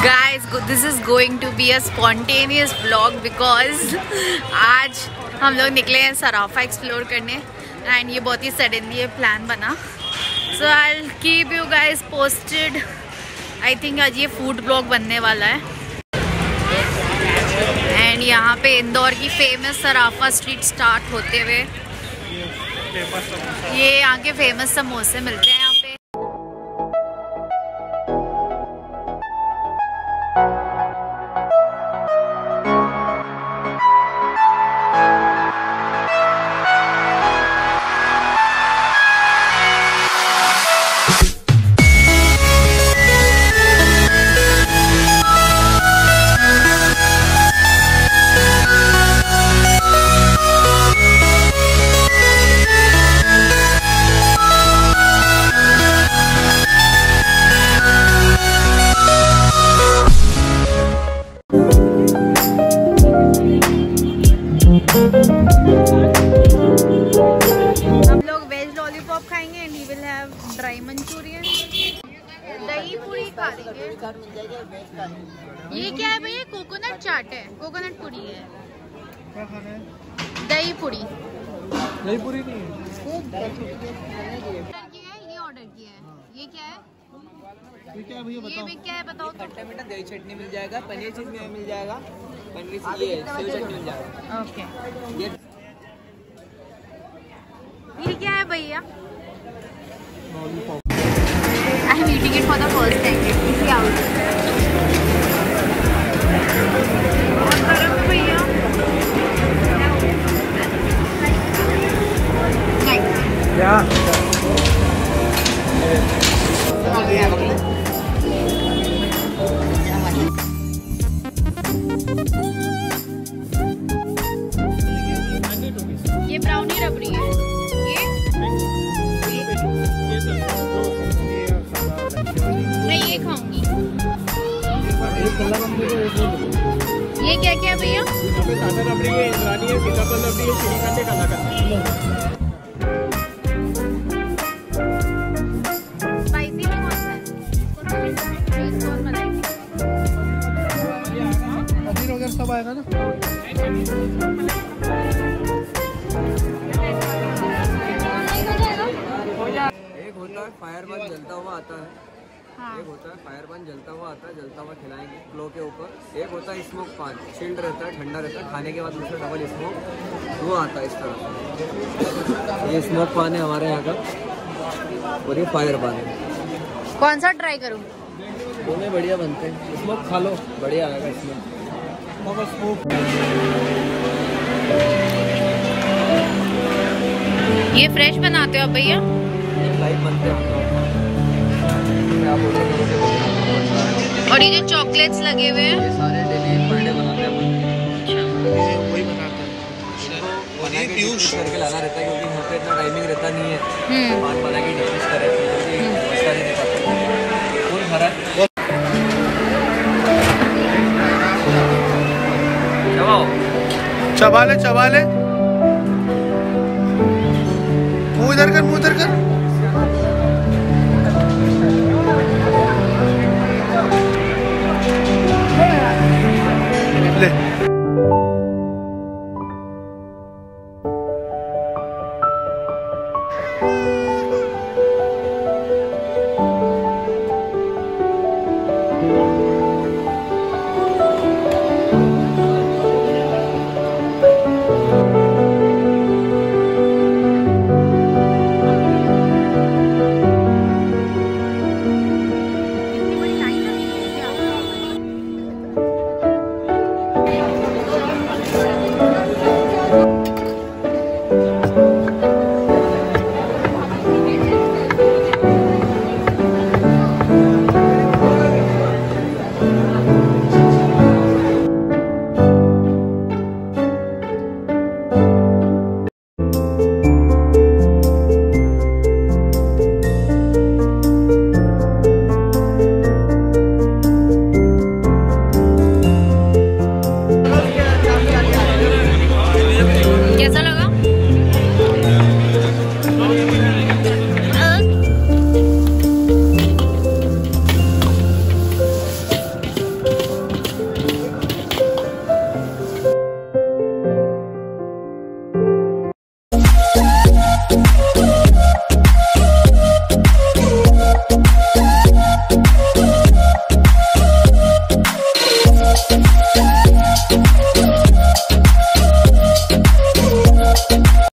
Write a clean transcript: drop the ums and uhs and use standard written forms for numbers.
Guys, this is going to be a spontaneous vlog because आज हम लोग निकले हैं सराफा एक्सप्लोर करने एंड ये बहुत ही सडनली ये प्लान बना. So I'll keep you guys posted. I think आज ये फूड ब्लॉग बनने वाला है. एंड यहाँ पे इंदौर की फेमस सराफा स्ट्रीट स्टार्ट होते हुए ये यहाँ के फेमस समोसे मिलते हैं यहाँ पे. ड्राई मंचूरियन, दही पूरी खा लेंगे. ये क्या है भैया? कोकोनट चाट है, कोकोनट पूरी है. क्या खाना है? दही पूरी. दही पूरी नहीं है, ये ऑर्डर किया है. ये क्या है? ये क्या है भैया बताओ? ये क्या है बताओ? खट्टा मीठा दही चटनी मिल जाएगा, पनीर चीज में मिल जाएगा, पनीर सेव चटनी मिल जाएगा. ओके. ये क्या है भैया? I am eating it for the first time. Easy out. और गरम है भैया. Nice. क्या? ये ब्राउनी रबड़ी है. ये खाऊंगी. ये क्या क्या भैया? स्पाइसी में कौन सा है? पनीर वगैरह सब आएगा ना? एक होता है फायरमैन जलता हुआ आता है. हाँ. एक होता है फायरपान जलता हुआ आता है, जलता हुआ खिलाएंगे फ्लो के ऊपर. एक होता है स्मोक पान, चिल्ड रहता है, ठंडा रहता है, खाने के बाद दूसरा डबल स्मोक वो आता है इस तरह. ये स्मोक पान है हमारे यहाँ का और ये फायर पान है. कौन सा ट्राई करूँ? दोनों बढ़िया बनते हैं. स्मोक खा लो, बढ़िया आएगा इसमें. ये फ्रेश बनाते हो आप भैया? लाइव बनते हैं. और ये जो चॉकलेट्स लगे हुए हैं ये सारे डेली पर डे बनाते हैं. अच्छा. वही बनाते हैं. बना के यूज करके लाना रहता है क्योंकि यहाँ पे इतना टाइमिंग रहता नहीं है. पान बना के डिश करे फुल भरा. चबा ले मुँह इधर कर, मुँह इधर कर. ले.